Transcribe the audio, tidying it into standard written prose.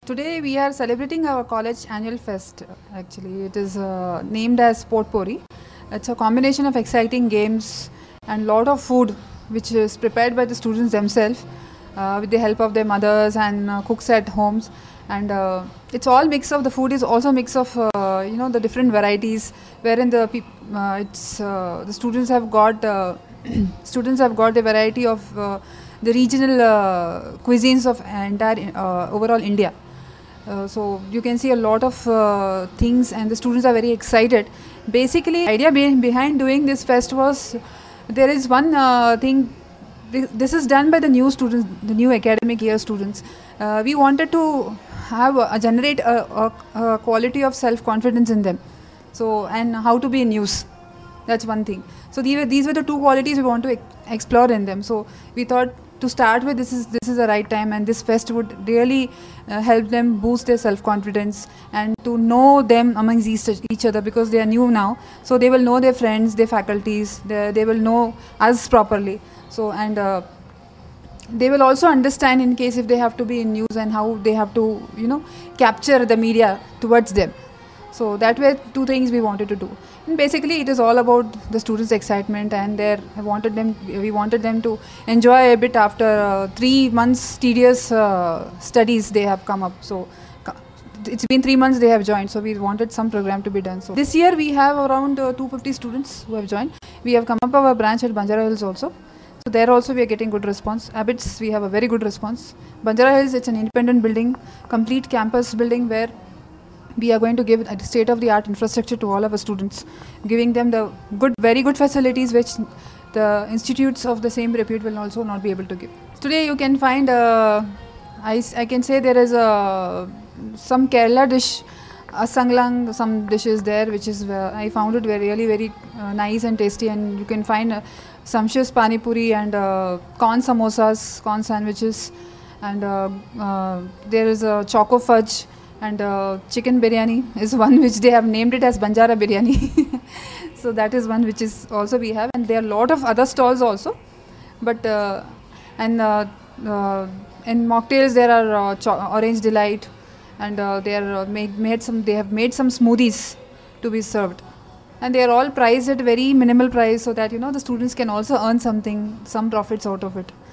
Today we are celebrating our college annual fest. Actually, it is named as Potpori. It's a combination of exciting games and lot of food, which is prepared by the students themselves with the help of their mothers and cooks at homes. And it's all mix of the food is also mix of the different varieties, wherein the students have got students have got the variety of the regional cuisines of entire overall India. So you can see a lot of things, and the students are very excited. Basically, idea behind doing this fest was there is one thing. This is done by the new students, the new academic year students. We wanted to have generate a quality of self confidence in them. So, and how to be in news. That's one thing. So these were the two qualities we want to explore in them. So we thought to start with, this is the right time, and this fest would really help them boost their self confidence and to know them amongst each other, because they are new now. So they will know their friends, their faculties, they will know us properly. So and they will also understand in case if they have to be in news and how they have to capture the media towards them. So that were two things we wanted to do. And basically, it is all about the students' excitement, and we wanted them to enjoy a bit after 3 months tedious studies they have come up. So it's been 3 months they have joined. So we wanted some program to be done. So this year we have around 250 students who have joined. We have come up our branch at Banjara Hills also. So there also we are getting good response. Abbots, we have a very good response. Banjara Hills, it's an independent building, complete campus building, where we are going to give a state-of-the-art infrastructure to all of our students, giving them the very good facilities which the institutes of the same repute will also not be able to give. Today you can find, I can say there is some Kerala dish, asanglang, some dishes there, which is I found it really very nice and tasty, and you can find sumptuous pani puri and corn samosas, corn sandwiches, and there is a choco fudge. And chicken biryani is one which they have named it as Banjara biryani. So that is one which is also we have, and there are a lot of other stalls also. But in mocktails there are orange delight, and they have made some smoothies to be served, and they are all priced at very minimal price, so that the students can also earn some profits out of it.